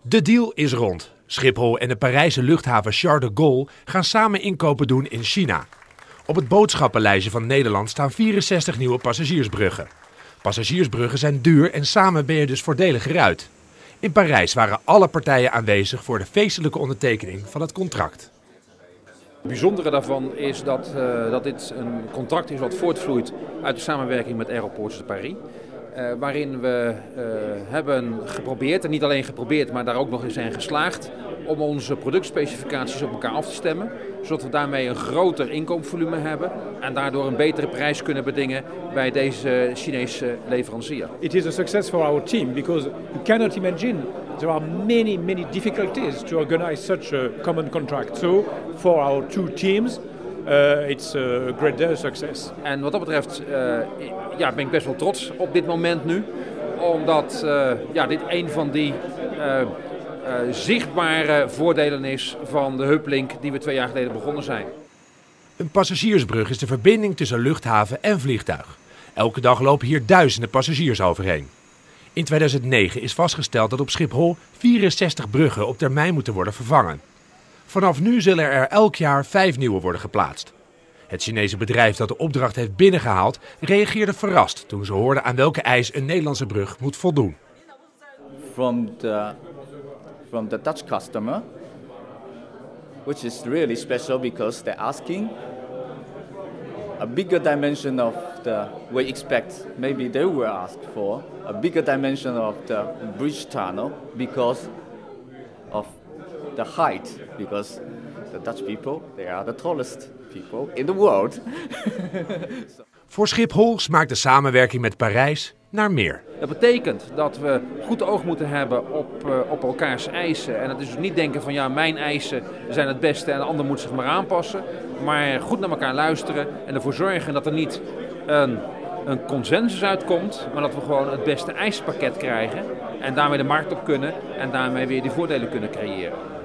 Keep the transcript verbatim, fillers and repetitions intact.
De deal is rond. Schiphol en de Parijse luchthaven Charles de Gaulle gaan samen inkopen doen in China. Op het boodschappenlijstje van Nederland staan vierenzestig nieuwe passagiersbruggen. Passagiersbruggen zijn duur en samen ben je dus voordeliger uit. In Parijs waren alle partijen aanwezig voor de feestelijke ondertekening van het contract. Het bijzondere daarvan is dat, uh, dat dit een contract is wat voortvloeit uit de samenwerking met Aéroports de Paris. Uh, waarin we uh, hebben geprobeerd, en niet alleen geprobeerd, maar daar ook nog in zijn geslaagd, om onze productspecificaties op elkaar af te stemmen. Zodat we daarmee een groter inkoopvolume hebben en daardoor een betere prijs kunnen bedingen bij deze Chinese leverancier. It is a success for our team because you cannot imagine there are many, many difficulties to organize such a common contract. So for our two teams, Uh, it's a great uh, success. En wat dat betreft uh, ja, ben ik best wel trots op dit moment nu. Omdat uh, ja, dit een van die uh, uh, zichtbare voordelen is van de Hublink die we twee jaar geleden begonnen zijn. Een passagiersbrug is de verbinding tussen luchthaven en vliegtuig. Elke dag lopen hier duizenden passagiers overheen. In tweeduizend negen is vastgesteld dat op Schiphol vierenzestig bruggen op termijn moeten worden vervangen. Vanaf nu zullen er elk jaar vijf nieuwe worden geplaatst. Het Chinese bedrijf dat de opdracht heeft binnengehaald reageerde verrast toen ze hoorden aan welke eis een Nederlandse brug moet voldoen. From the, from the Dutch customer, which is really special because they're asking a bigger dimension of the, we expect, maybe they were asked for, a bigger dimension of the bridge tunnel because of the height, because the Dutch people, they are the tallest people in the world. Voor Schiphol smaakt de samenwerking met Parijs naar meer. Dat betekent dat we goed oog moeten hebben op, uh, op elkaars eisen. En het is dus niet denken van ja, mijn eisen zijn het beste en de ander moet zich maar aanpassen. Maar goed naar elkaar luisteren en ervoor zorgen dat er niet een, een consensus uitkomt, maar dat we gewoon het beste eisenpakket krijgen. En daarmee de markt op kunnen en daarmee weer die voordelen kunnen creëren.